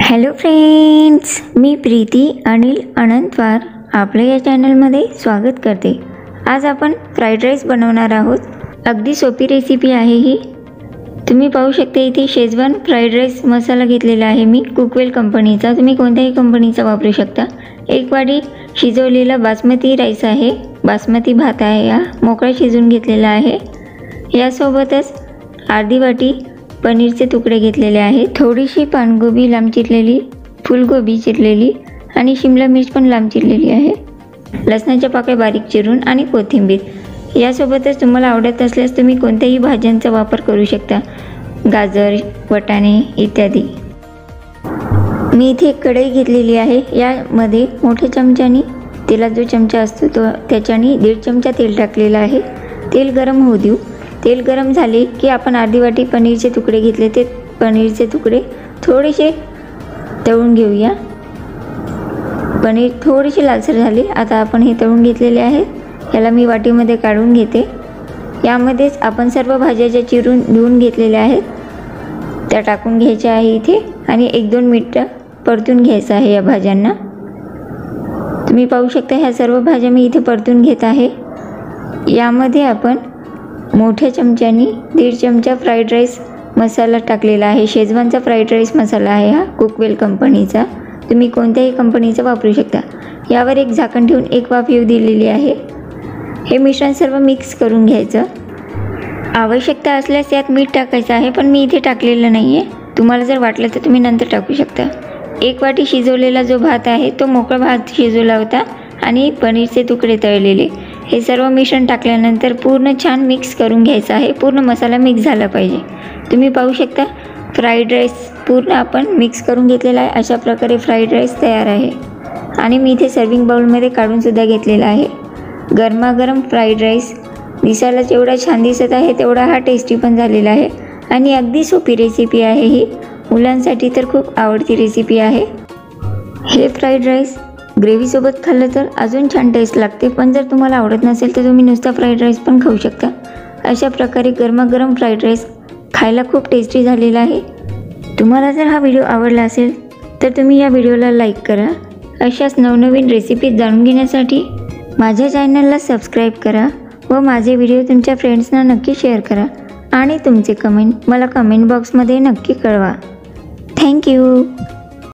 Hello friends, मी प्रीती अनिल अनंतवार आपल्या या चॅनलमध्ये स्वागत करते। आज आपण फ्राईड राईस बनवणार आहोत। अगदी सोपी रेसिपी आहे ही। तुम्ही पाहू शकता इथे शेजवान फ्राईड राईस मसाला घेतलेला आहे मी कुकवेल कंपनीचा। तुम्ही कोणत्याही कंपनीचा वापरू शकता। एक वाटी शिजवलेला बासमती राईस आहे, बासमती भात आहे, हा मोकळा शिजवून घेतलेला आहे। यासोबतच अर्धी वाटी पनीरचे तुकडे घेतलेले आहेत, थोडीशी पानगोबी लांब चिरलेली, फुलगोबी चिरलेली आणि शिमला मिर्च पण लांब चिरलेली आहे, लसणाच्या पाकळ्या बारीक चिरून आणि कोथिंबीर। यासोबतच तुम्हाला आवडत असल्यास तुम्ही कोणत्याही भाज्यांचा वापर करू शकता, गाजर, वाटाणे इत्यादी। मी इथे एक कढई घेतलेली आहे। यामध्ये मोठ्या चमच्याने तेलाचा जो चमचा असतो तो त्याच्याने 1.5 चमचा तेल टाकलेला आहे। तेल गरम होऊ देऊ। तेल गरम झाले की आपण अर्धी वाटी पनीरचे तुकडे घेतले, ते पनीरचे तुकडे थोडेसे तळून घेऊया। पनीर थोडेसे लालसर झाले, आता आपण हे तळून घेतलेले आहे, याला मी वाटीमध्ये काढून घेते। यामध्येच आपण सर्व भाज्या ज्या चिरून धुवून घेतलेल्या आहेत त्या टाकून घ्यायच्या आहे इथे आणि 1-2 मिनिटं परतून घ्यायचं आहे या भाज्यांना। तुम्ही पाहू शकता ह्या सर्व भाज्या मी इथे परतून घेत आहे। यामध्ये आपण मोठ्या चमच्याने 1.5 चमचा फ्राईड राईस मसाला टाकलेला आहे। शेजवानचा फ्राईड राईस मसाला आहे हा कुकवेल कंपनीचा। तुम्ही कोणत्याही कंपनीचा वापरू शकता। यावर एक झाकण ठेवून एक वाफ येऊ दिलेली आहे। हे मिश्रण सर्व मिक्स करून घ्यायचं। आवश्यकता असल्यास यात मीठ टाकायचं आहे, पण मी इथे टाकलेलं नाही आहे। तुम्हाला जर वाटलं तर तुम्ही नंतर टाकू शकता। 1 वाटी शिजवलेला जो भात आहे तो मोकळा भात शिजवला होता आणि पनीरचे तुकडे तळलेले, हे सर्व मिश्रण टाकल्यानंतर पूर्ण छान मिक्स करून घ्यायचं आहे। पूर्ण मसाला मिक्स झाला पाहिजे। तुम्ही पाहू शकता फ्राईड राईस पूर्ण आपण मिक्स करून घेतलेला आहे। अशा प्रकारे फ्राईड राईस तयार आहे आणि मी इथे सर्विंग बाउलमध्ये काढून सुद्धा घेतलेला आहे। गरमागरम फ्राईड राईस दिसायला जेवढा छान दिसत आहे तेवढा हा टेस्टी पण झालेला आहे आणि अगदी सोपी रेसिपी आहे ही। मुलांसाठी तर खूप आवडती रेसिपी आहे। हे फ्राईड राईस ग्रेव्हीसोबत खाल्लं तर अजून छान टेस्ट लागते, पण जर तुम्हाला आवडत नसेल तर तुम्ही नुसता फ्राईड राईस पण खाऊ शकता। अशा प्रकारे गरमागरम फ्राईड राईस खायला खूप टेस्टी झालेला आहे। तुम्हाला जर हा व्हिडिओ आवडला असेल तर तुम्ही या व्हिडिओला लाईक करा। अशाच नवनवीन रेसिपीज जाणून घेण्यासाठी माझ्या चॅनलला सबस्क्राईब करा व माझे व्हिडिओ तुमच्या फ्रेंड्सना नक्की शेअर करा आणि तुमचे कमेंट मला कमेंट बॉक्समध्ये नक्की कळवा। थँक्यू।